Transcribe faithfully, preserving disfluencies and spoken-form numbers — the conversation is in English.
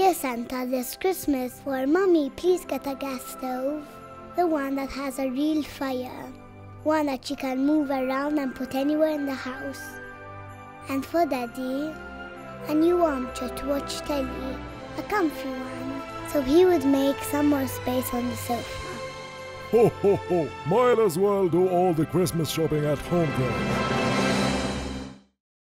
Dear Santa, this Christmas for Mommy, please get a gas stove. The one that has a real fire. One that she can move around and put anywhere in the house. And for Daddy, a new armchair to watch telly, a comfy one, so he would make some more space on the sofa. Ho ho ho! Might as well do all the Christmas shopping at HomeTrends.